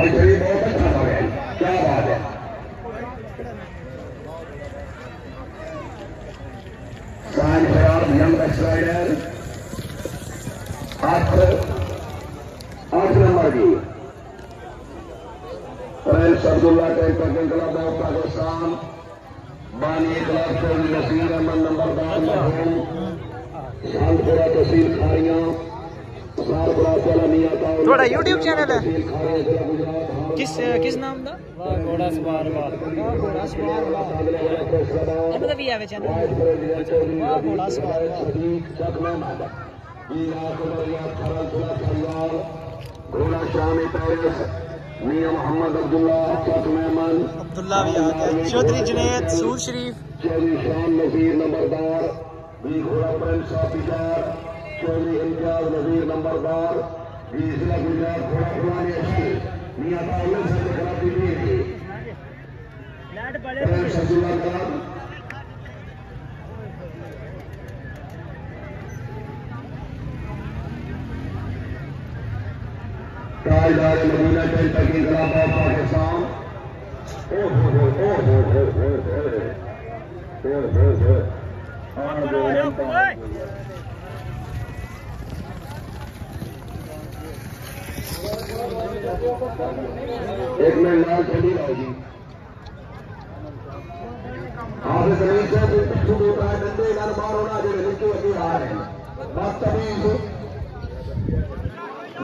शरीफ बहुत अच्छा था भाई, क्या बात है। साइन शराब यंग एक्सराइडर 8 नंबर की prince Abdullah technical club of Pakistan बानी क्लब चौधरी नसीर अहमद नंबरदार मरहूम शानपुरा तहसील खारियां थोड़ा यूट्यूब चैनल है किस नाम का घोड़ा सवार घोड़ा सवार भी है चैनल घोड़ा सवार घोड़ा शामी पैरिस मियां मोहम्मद अब्दुल्ला भी आ गया चौधरी जुनैद सूर शरीफ चौधरी शान नजीर नंबरदार घोड़ा प्रिंस ऑफिसर चौधरी इम्तियाज नजीर नंबरदार जिला गुजरात घोड़ा पुरानी अच्छी मियां ताउल से खिलाफी दी ताजदार मदीना टेंट की खिलाफ पाकिस्तान एक मिनट लाल चली रहेगी आप जमीन से पिछू होता है डंडे घर बार होना जो नीचे अभी आ रहे हैं बदतमीज